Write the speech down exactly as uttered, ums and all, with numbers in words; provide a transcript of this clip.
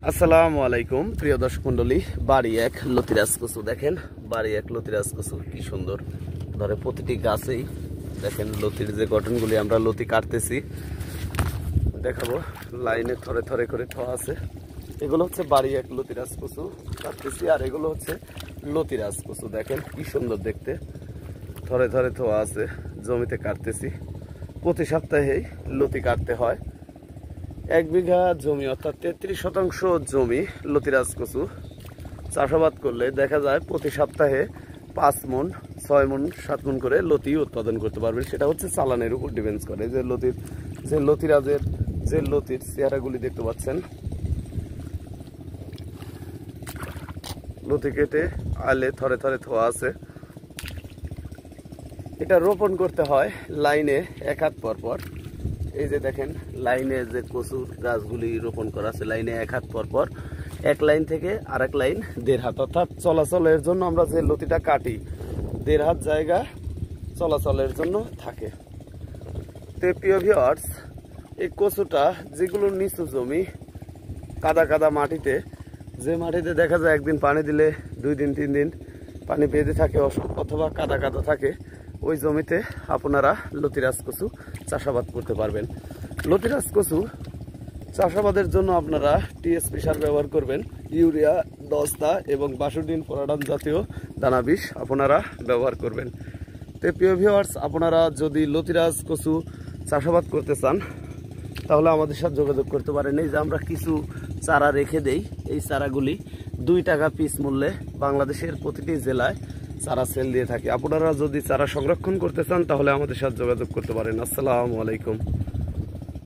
আসসালামু আলাইকুম প্রিয় দর্শক মন্ডলী। বাড়ি এক লতিরাজ কচু দেখেন, বাড়ি এক লতিরাজ কচু কি সুন্দর ধরে। প্রতিটি গাছেই দেখেন লতির যে গঠনগুলি, আমরা লতি কাটতেছি দেখাবো। লাইনে থরে থরে করে থোয়া আছে। এগুলো হচ্ছে বাড়ি এক লতিরাজ কচু কাটতেছি, আর এগুলো হচ্ছে লতিরাজ কচু দেখেন কি সুন্দর দেখতে, থরে থরে থোয়া আছে। জমিতে কাটতেছি, প্রতি সপ্তাহেই লতি কাটতে হয়। এক বিঘা জমি অর্থাৎ তেত্রিশ শতাংশ জমি লতিরাজ কচু চাষাবাদ করলে দেখা যায় প্রতি সপ্তাহে পাঁচ মন ছয় মন সাত মন করে লতি উৎপাদন করতে পারবেন। সেটা হচ্ছে চালানের উপর ডিপেন্ডস করে। যে লতির যে লতিরাজের যে লতির চেহারাগুলি দেখতে পাচ্ছেন, লতি কেটে আলে থরে থরে থোয়া আছে। এটা রোপণ করতে হয় লাইনে এক হাত পর পর। এই যে দেখেন লাইনে যে কচুর গাছগুলি রোপণ করা আছে, লাইনে এক হাত পর পর এক লাইন থেকে আরেক লাইন দেড় হাত, অর্থাৎ চলাচলের জন্য আমরা যে লতিটা কাটি দেড় হাত জায়গা চলাচলের জন্য থাকে। তো প্রিয় ভিউয়ার্স, এই কচুটা যেগুলো নিচু জমি কাদা কাদা মাটিতে, যে মাটিতে দেখা যায় একদিন পানি দিলে দুই দিন তিন দিন পানি বেঁধে থাকে অথবা কাদা কাদা থাকে, ওই জমিতে আপনারা লতিরাজ কচু চাষাবাদ করতে পারবেন। লতিরাজ কচু চাষাবাদের জন্য আপনারা টিএসপি সার ব্যবহার করবেন, ইউরিয়া দস্তা এবং বাসুডিন পরাডন জাতীয় দানা বিষ আপনারা ব্যবহার করবেন। তো প্রিয় ভিউয়ার্স, আপনারা যদি লতিরাজ কচু চাষাবাদ করতে চান তাহলে আমাদের সাথে যোগাযোগ করতে পারেন। এই যে আমরা কিছু চারা রেখে দেই, এই চারাগুলি দুই টাকা পিস মূল্যে বাংলাদেশের প্রতিটি জেলায় চারা সেল দিয়ে থাকি। আপনারা যদি চারা সংরক্ষণ করতে চান তাহলে আমাদের সাথে যোগাযোগ করতে পারেন। আসসালামু আলাইকুম।